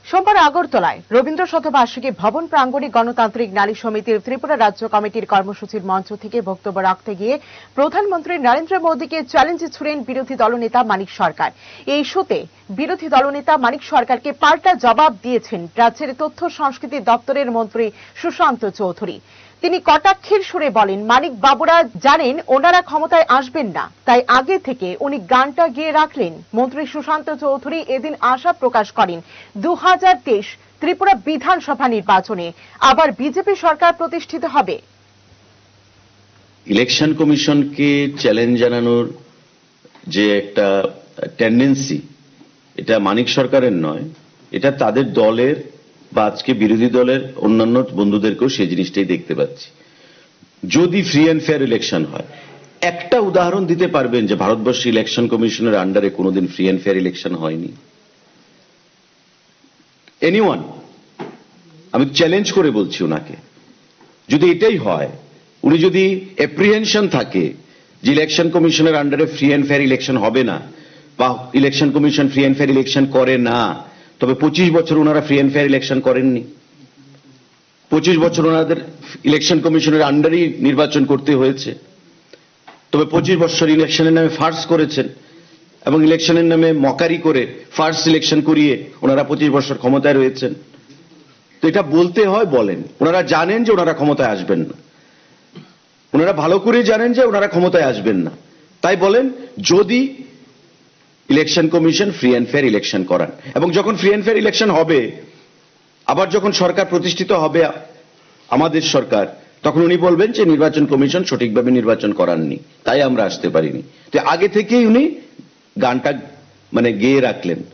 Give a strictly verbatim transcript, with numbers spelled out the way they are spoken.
সোমবার আগরতলায় রবীন্দ্র শতবার্ষিকী ভবন প্রাঙ্গণে গণতান্ত্রিক নারী সমিতির ত্রিপুরা রাজ্য কমিটির কর্মসূচির মঞ্চ থেকে বক্তব্য রাখতে গিয়ে প্রধানমন্ত্রী নরেন্দ্র মোদীকে চ্যালেঞ্জ ছুড়েন বিরোধী দলনেতা মানিক সরকার। এই ইস্যুতে বিরোধী দলনেতা মানিক সরকারকে পাল্টা জবাব দিয়েছেন রাজ্যের তথ্য সংস্কৃতি দপ্তরের মন্ত্রী সুশান্ত চৌধুরী। তিনি কটাক্ষের সুরে বলেন, মানিক বাবুরা জানেন ওনারা ক্ষমতায় আসবেন না, তাই আগে থেকে উনি গানটা গেয়ে রাখলেন। মন্ত্রী সুশান্ত চৌধুরী এদিন আশা প্রকাশ করেন দু হাজার তেইশ ত্রিপুরা বিধানসভা নির্বাচনে আবার বিজেপি সরকার প্রতিষ্ঠিত হবে। ইলেকশন কমিশনকে চ্যালেঞ্জ জানানোর যে একটা টেন্ডেন্সি, এটা মানিক সরকারের নয়, এটা তাদের দলের বা আজকে বিরোধী দলের অন্যান্য বন্ধুদেরকেও সেই জিনিসটাই দেখতে পাচ্ছি। যদি ফ্রি অ্যান্ড ফেয়ার ইলেকশন হয়, একটা উদাহরণ দিতে পারবেন যে ভারতবর্ষে ইলেকশন কমিশনের আন্ডারে কোনোদিন ফ্রি অ্যান্ড ফেয়ার ইলেকশন হয়নি? এনিওয়ান? আমি চ্যালেঞ্জ করে বলছি ওনাকে, যদি এটাই হয়, উনি যদি অ্যাপ্রিহেনশন থাকে যে ইলেকশন কমিশনের আন্ডারে ফ্রি অ্যান্ড ফেয়ার ইলেকশন হবে না বা election commission free and fair election করে না, তবে পঁচিশ বছর ওনারা ফ্রি অ্যান্ড ফেয়ার ইলেকশন করেননি। পঁচিশ বছর ওনাদের ইলেকশন কমিশনের আন্ডারেই নির্বাচন করতে হয়েছে। তবে পঁচিশ বছর ইলেকশনের নামে ফার্স করেছেন এবং ইলেকশনের নামে মকারি করে ফার্স্ট ইলেকশন করিয়ে ওনারা পঁচিশ বছর ক্ষমতায় রয়েছেন। তো এটা বলতে হয় বলেন। ওনারা জানেন যে ওনারা ক্ষমতায় আসবেন না, ওনারা ভালো করে জানেন যে ওনারা ক্ষমতায় আসবেন না, তাই বলেন যদি election commission free and fair election করান, এবং যখন ফ্রি অ্যান্ড ফেয়ার ইলেকশন হবে, আবার যখন সরকার প্রতিষ্ঠিত হবে আমাদের সরকার, তখন উনি বলবেন যে নির্বাচন কমিশন সঠিকভাবে নির্বাচন করাননি, তাই আমরা আসতে পারিনি। তো আগে থেকেই উনি গানটা মানে গেয়ে রাখলেন।